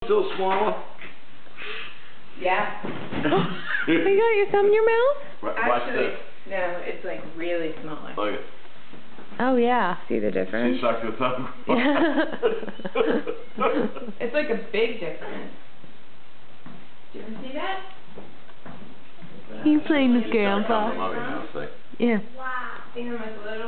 Still smaller? Yeah. You got your thumb in your mouth? Watch Actually, this. no, it's like really smaller. Look at Oh yeah, see the difference? She sucked her thumb. It's like a big difference. Do you ever see that? You playing with Grandpa? Now, see? Yeah. See how much little